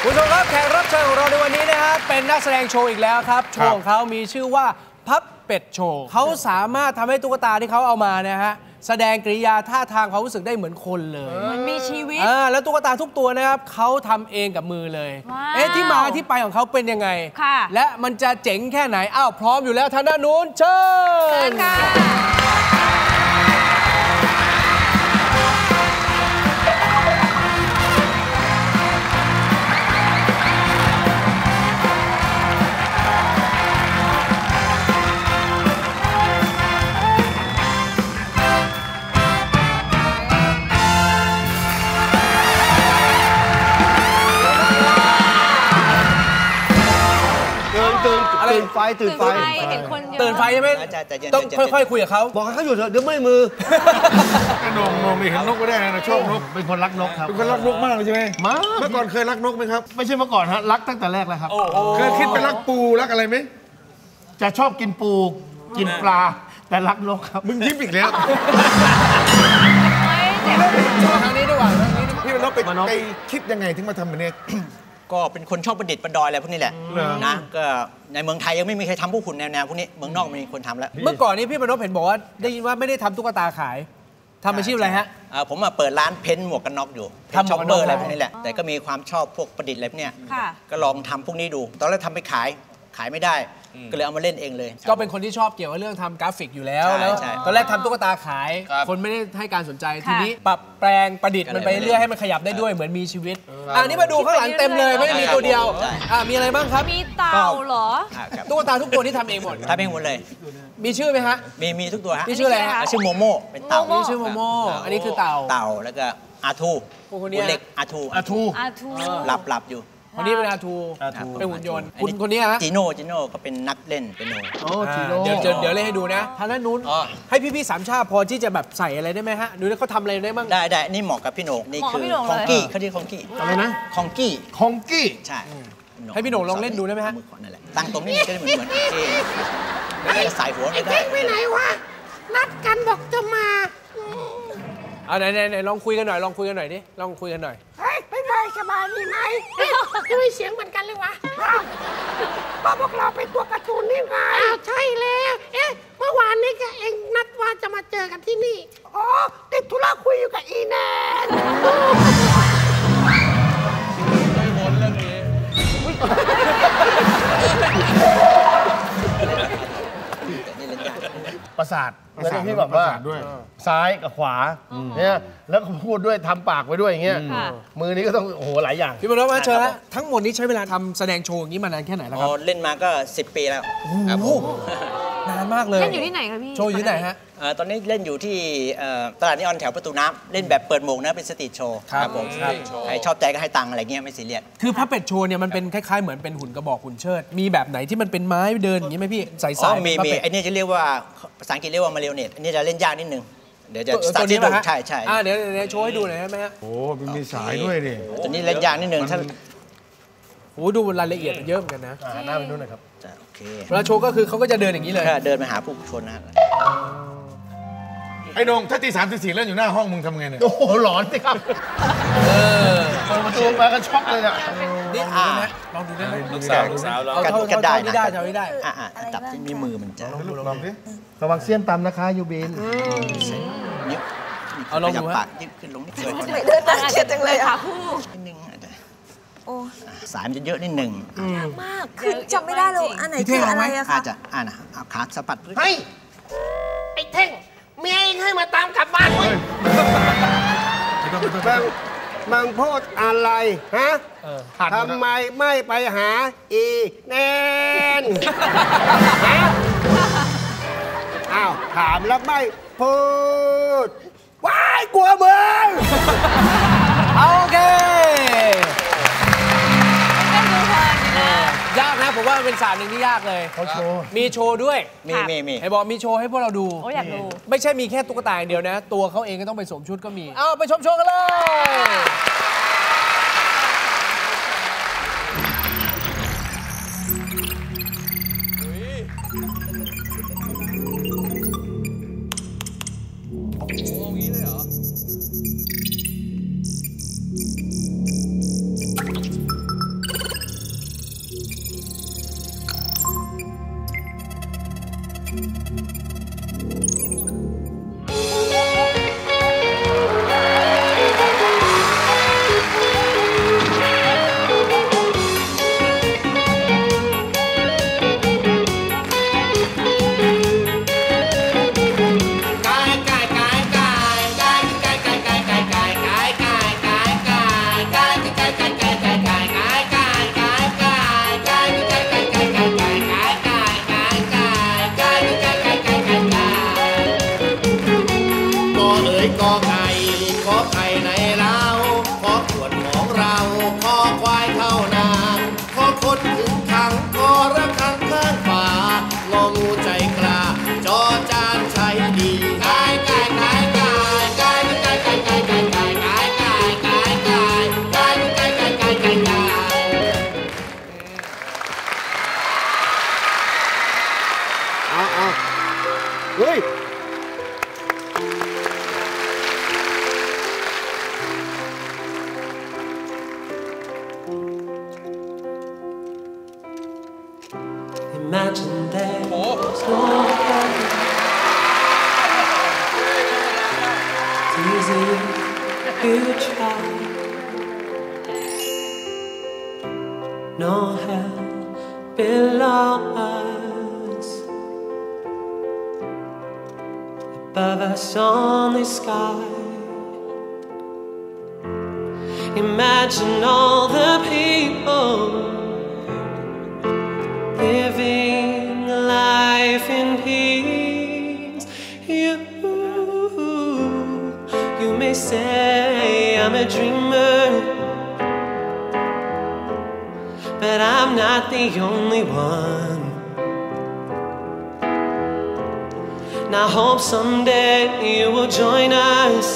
คุณผู้ชมครับแขกรับเชิญของเราในวันนี้นะฮะเป็นนักแสดงโชว์อีกแล้วครับโชว์ของเขามีชื่อว่าพับเป็ดโชว์เขาสามารถทำให้ตุ๊กตาที่เขาเอามานะฮะแสดงกริยาท่าทางเขารู้สึกได้เหมือนคนเลยมันมีชีวิตแล้วตุ๊กตาทุกตัวนะครับเขาทำเองกับมือเลยที่มาที่ไปของเขาเป็นยังไงและมันจะเจ๋งแค่ไหนอ้าวพร้อมอยู่แล้วทางด้านนู้นเชิญค่ะตื่นไฟเห็นคนเยอะตื่นไฟใช่ไหมต้องค่อยๆคุยกับเขาบอกให้เขาอยู่เถอะเดี๋ยวไม่มือนงมีเห็นนกก็ได้นะชอบนกเป็นคนรักนกครับเป็นคนรักนกมากเลยใช่ไหมเมื่อก่อนเคยรักนกไหมครับไม่ใช่เมื่อก่อนฮะรักตั้งแต่แรกแล้วครับเคยคิดไปรักปูรักอะไรไหมจะชอบกินปูกินปลาแต่รักนกครับมึงยิ้มอีกแล้วทางนี้ดีกว่าพี่มันนกไปคิดยังไงถึงมาทำแบบนี้ก็เป็นคนชอบประดิษฐ์ประดอยอะไรพวกนี้แหละนะก็ในเมืองไทยยังไม่มีใครทำพวกคุณแนวพวกนี้เมืองนอกมีคนทำแล้วเมื่อก่อนนี้พี่มนพเห็นบอกว่าได้ยินว่าไม่ได้ทำตุ๊กตาขายทำอาชีพอะไรฮะผมมาเปิดร้านเพ้นหมวกกันน็อกอยู่ทำช็อปเปอร์อะไรพวกนี้แหละแต่ก็มีความชอบพวกประดิษฐ์อะไรพวกนี้ก็ลองทำพวกนี้ดูตอนแรกทำไปขายไม่ได้ก็เลยเอามาเล่นเองเลยก็เป็นคนที่ชอบเกี่ยวกับเรื่องทำกราฟิกอยู่แล้วตอนแรกทำตุ๊กตาขายคนไม่ได้ให้การสนใจทีนี้ปรับแปลงประดิษฐ์มันไปเรื่อยให้มันขยับได้ด้วยเหมือนมีชีวิตนี่มาดูข้างหลังเต็มเลยไม่ได้มีตัวเดียวมีอะไรบ้างครับมีเต่าเหรอตุ๊กตาทุกตัวที่ทำเองหมดเลยมีชื่อไหมฮะมีทุกตัวฮะมีชื่ออะไรฮะชื่อโมโม่เป็นเต่านี่ชื่อโมโม่อันนี้คือเต่าแล้วก็อาทูเล็กอาทูหลับอยู่คนนี้เป็นอาทูเป็นหุ่นยนต์คุณคนนี้ฮะจิโน่ก็เป็นนักเล่นเป็นโนเดี๋ยวเล่นให้ดูนะทางด้านนู้นให้พี่ๆสามชาติพอที่จะแบบใส่อะไรได้ไหมฮะดูแล้วเขาทำอะไรได้บ้างได้นี่เหมาะกับพี่โหน่งนี่คือคองกี้เขาเรียกคองกี้อะไรนะคองกี้ใช่ให้พี่โหน่งลองเล่นดูได้ไหมฮะนั่นแหละตั้งตรงนี้ก็ได้เหมือนแล้วก็ใส่หัวไอ้เท่งไปไหนวะนัดกันบอกจะมาไหนลองคุยกันหน่อยดิลองคุยกันหน่อยเฮ้ยไปเลยสบายดีไหมทำไมเสียงเหมือนกันเลยวะก็พวกเราเป็นตัวการ์ตูนนี่ไงใช่แล้วเมื่อวานนี้ก็เองนัดว่าจะมาเจอกันที่นี่อ๋อติดธุระคุยอยู่กับอีแนนประสาทแล้วที่แบบว่าซ้ายกับขวาเนี่ยแล้วก็พูดด้วยทำปากไว้ด้วยอย่างเงี้ยมือนี้ก็ต้องโอ้โหหลายอย่างพี่มโนมาเชิญแล้วทั้งหมดนี้ใช้เวลาทำแสดงโชว์อย่างนี้มานานแค่ไหนแล้วครับเล่นมาก็10 ปีแล้วนานมากเลยเล่นอยู่ที่ไหนครับพี่โชว์อยู่ที่ไหนฮะตอนนี้เล่นอยู่ที่ตลาดนิออนแถวประตูน้ำเล่นแบบเปิดโมงนะเป็นสตรีทโชว์ครับผมใครชอบใจก็ให้ตังค์อะไรเงี้ยไม่ซีเรียสคือพับเป็ดโชว์เนี่ยมันเป็นคล้ายๆเหมือนเป็นหุ่นกระบอกหุ่นเชิดมีแบบไหนที่มันเป็นไม้เดินอย่างนี้ไหมพี่ใส่มีไอ้นี่จะเรียกว่าภาษาอังกฤษเรียกว่ามาเรียลเนตอันนี้จะเล่นยากนิดนึงเดี๋ยวจะสตาร์ทให้ดูใช่เดี๋ยวโชว์ให้ดูหน่อยได้ไหมฮะโอ้มันมีสายด้วยดิตัวนี้เล่นยากนิดนึงท่านโอ้ดูรายละเอียดเยอะเหมือนกันนะหน้าไปนู่นหน่อยครับโอเคเวลาโชว์ก็คือเขาก็จะเดินอย่างนี้เลยเดินไปหาผู้ชนนะไอ้นงถ้าตี 3 ตี 4เล่นอยู่หน้าห้องมึงทำไงเนี่ยโอ้โหหลอนสิครับเปิดประตูมาก็ช็อกเลยอ่ะนี่ลองดูได้ไหมสาวเรากันได้จับที่มีมือมันจะลองดิระวังเสี้ยนตำนะคะยูบินเอาลองดูปากยืดขึ้นลงนิดเดียวไม่เดินน่าเกลียดจังเลยค่ะคู่นิดนึงสายมันจะเยอะนิดหนึ่งมากคือจำไม่ได้เลยอันไหนคืออะไรอะคะจะเอาขาสะบัดเฮ้ยไอ้เท่งเมียเองให้มาตามกลับบ้านเว้ยมังพูดอะไรฮะทำไมไม่ไปหาอีแนนอ้าวถามแล้วไม่พูดว้ายกลัวมึงโอเคยากนะผมว่าเป็นศาสตร์หนึ่งที่ยากเลยเขาโชว์มีโชว์ด้วยมีไอ้บอกมีโชว์ให้พวกเราดูอยากดูไม่ใช่มีแค่ตุ๊กตาอย่างเดียวนะตัวเขาเองก็ต้องไปสวมชุดก็มีไปชมโชว์กันเลย Imagine there's no heaven. It's easy you try. No hell below us, above us only sky. Imagine all the people living life in peace. You may say I'm a dreamer, but I'm not the only one. And I hope someday you will join us,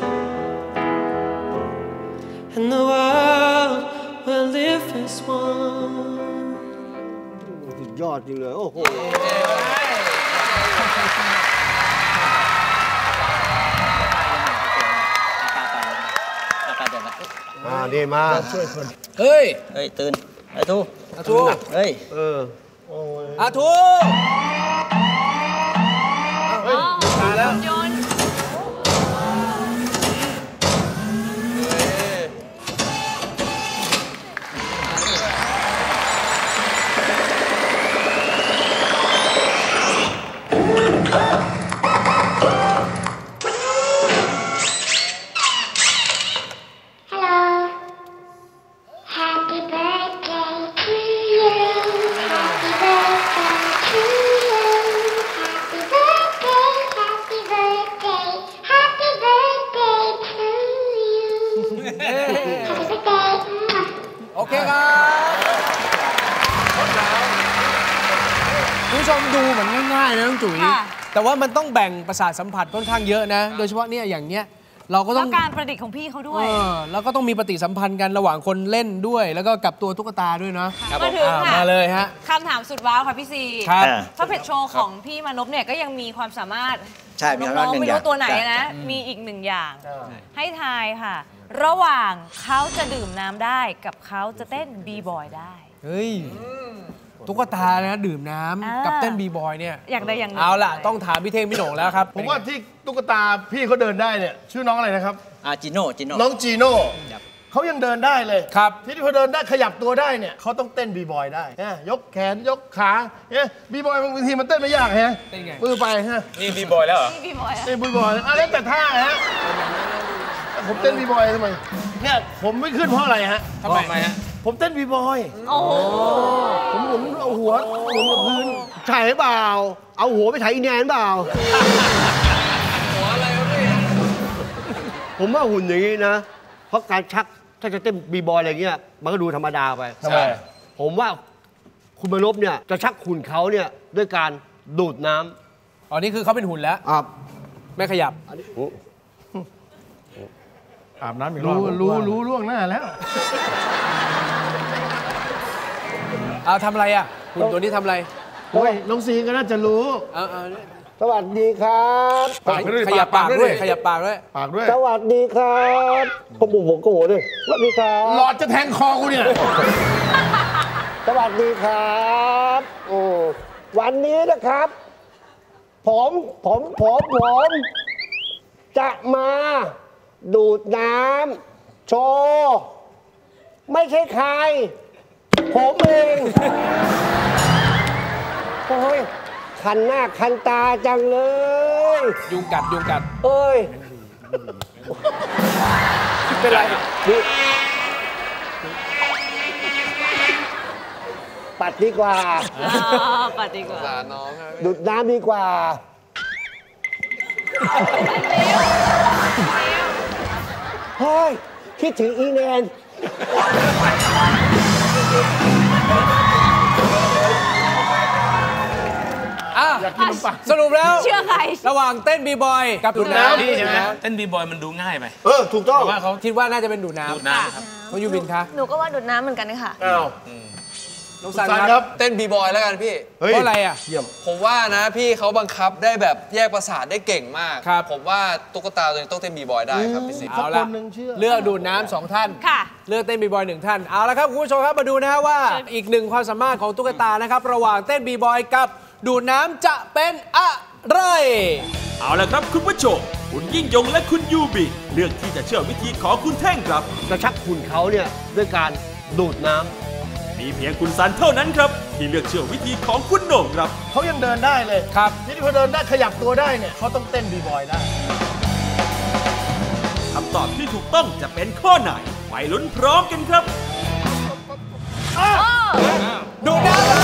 and the world will live as one. สุดยอดจริงเลยโอ้โหดีมาช่วยคนเฮ้ยตื่นอาทูเฮ้ยอาทูมาแล้วโอเคครับคุณผู้ชมดูเหมือนง่ายๆนะน้องจุ๋ยแต่ว่ามันต้องแบ่งประสาทสัมผัสค่อนข้างเยอะนะโดยเฉพาะเนี่ยอย่างเนี้ยเราก็ต้องการประดิษฐ์ของพี่เขาด้วยแล้วก็ต้องมีปฏิสัมพันธ์กันระหว่างคนเล่นด้วยแล้วก็กับตัวตุ๊กตาด้วยเนาะมาถึงค่ะมาเลยฮะคำถามสุดว้าวค่ะพี่ซีถ้าเพจโชว์ของพี่มานพเนี่ยก็ยังมีความสามารถใช่มีความสามารถไม่รู้ตัวไหนนะมีอีกหนึ่งอย่างให้ทายค่ะระหว่างเขาจะดื่มน้ำได้กับเขาจะเต้นบีบอยได้เฮ้ยตุ๊กตานะดื่มน้ำกับเต้นบีบอยเนี่ยอย่างใดอย่างหนึ่งเอาล่ะต้องถามพี่เท่งพี่โหน่งแล้วครับผมว่าที่ตุ๊กตาพี่เขาเดินได้เนี่ยชื่อน้องอะไรนะครับจีโน่น้องจีโน่เขายังเดินได้เลยครับที่เขาเดินได้ขยับตัวได้เนี่ยเขาต้องเต้นบีบอยได้ยกแขนยกขาบีบอยบางทีมันเต้นไม่ยากฮะเต้นไงมือไปฮะนี่บีบอยแล้วเหรอบีบอยนี่บีบอยเล่นแต่ท่าฮะผมเต้นบีบอยทำไมเนี่ยผมไม่ขึ้นเพราะอะไรฮะทำไมฮะผมเต้นบีบอยผมหมุนเอาหัวหมุนกับพื้นใช่เปล่าเอาหัวไปถ่ายอีแนนเปล่าหัวอะไรวะพี่ผมว่าหุ่นอย่างนี้นะเพราะการชักถ้าจะเต้นบีบอยอะไรเงี้ยมันก็ดูธรรมดาไปทำไมผมว่าคุณมานพเนี่ยจะชักหุ่นเขาเนี่ยด้วยการดูดน้ำอ๋อนี่คือเขาเป็นหุ่นแล้วไม่ขยับอาบน้ำอีกรอบรู้ล่วงหน้าแล้วทำอะไรอ่ะหุ่นตัวนี้ทำอะไรโอ้ยน้องซีก็น่าจะรู้สวัสดีครับขยับปากด้วยขยับปากด้วยสวัสดีครับผมก็โหด้วยสวัสดีครับหลอดจะแทงคอกูเนี่ยสวัสดีครับวันนี้นะครับผมจะมาดูดน้ำโชว์ไม่ใช่ใครผมเองโอ้ยคันหน้าคันตาจังเลยยุงกัดเอ้ยเป็นไรนี่ปัดดีกว่าดูดน้ำดีกว่าเฮ้ยคิดถึงอีแนนอยากกินนมปังสรุปแล้วเชื่อใครระหว่างเต้นบีบอยกับดูดน้ำนี่ใช่ไหมเต้นบีบอยมันดูง่ายไปถูกต้องว่าเขาคิดว่าน่าจะเป็นดูดน้ำครับเขายูบินคะหนูก็ว่าดูดน้ำเหมือนกันค่ะน้องซันซันคครัรับบเต้นบีบอยแล้วกันพี่เฮ้ยเพราะอะไรอ่ะเยี่ยมผมว่านะพี่เขาบังคับได้แบบแยกประสาทได้เก่งมากครับผมว่าตุ๊กตาตัวนี้ต้องเต้นบีบอยได้ครับพี่สิเอาละคนหนึ่งเชื่อเลือกดูดน้ำสองท่านค่ะเลือกเต้นบีบอยหนึ่งท่าน เอาละครับคุณผู้ชมครับมาดูนะฮะว่าอีกหนึ่งความสามารถของตุ๊กตานะครับระหว่างเต้นบีบอยกับดูดน้ำจะเป็นอะไรเอาละครับคุณผู้ชมคุณยิ่งยงและคุณยูบิเลือกที่จะเชื่อวิธีของคุณแท่งครับกระชักหุ่นเขาเนี่ยด้วยการดูดน้ำมีเพียงคุณซันเท่านั้นครับ ที่เลือกเชื่อวิธีของคุณโหน่งครับเขายังเดินได้เลยครับนี่พอเดินได้ขยับตัวได้เนี่ยเขาต้องเต้นบีบอยได้คำตอบที่ถูกต้องจะเป็นข้อไหนไปลุ้นพร้อมกันครับดูดน้ำ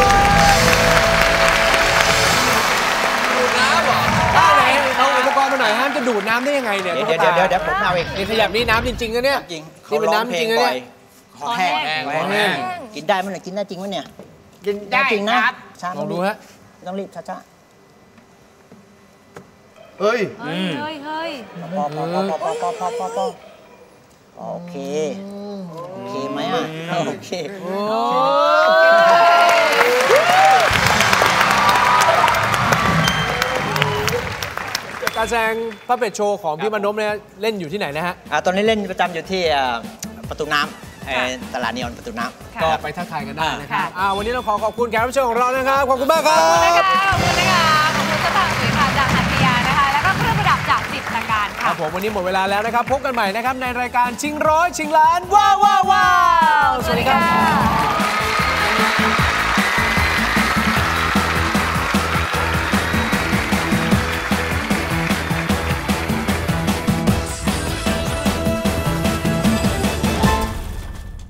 ดูดน้ำเหรอท่าไหนเอาอุปกรณ์มาหน่อยฮะจะดูดน้ำได้ยังไงเนี่ยเดี๋ยวตุ๊กตาเดี๋ยวผมเอาเองนี่ขยับนี่น้ำจริงๆนะเนี่ยจริงนี่เป็นน้ำจริงนะเนี่ยคอแห้งคอแห้งกินได้มั้ยเนี่ยกินได้จริงมั้ยเนี่ยกินได้จริงคนะรับช้าลองดูฮะต้องรีบช้าเฮ้ยเฮ้ยเฮ้ยเฮ้ยๆพอโอเคโอเคไหมอ่ะโอเคการแสดงพระเป็ดโชว์ของพี่มนพเนี่ยเล่นอยู่ที่ไหนนะฮะตอนนี้เล่นประจำอยู่ที่ประตูน้ำตลาดนีออนประตูน้ำก็ไปทักทายกันได้นะครับวันนี้เราขอบคุณแขกรับเชิญของเรานะครับ ขอบคุณมากครับขอบคุณนะคะขอบคุณนะคะขอบคุณเจ้าบ่าวสวยค่ะจากหัตถยานะคะ แล้วก็เครื่องประดับจากจิตรการคค่ะรับผมวันนี้หมดเวลาแล้วนะครับ พบกันใหม่นะครับในรายการชิงร้อยชิงล้านว้าวว้าวว้าว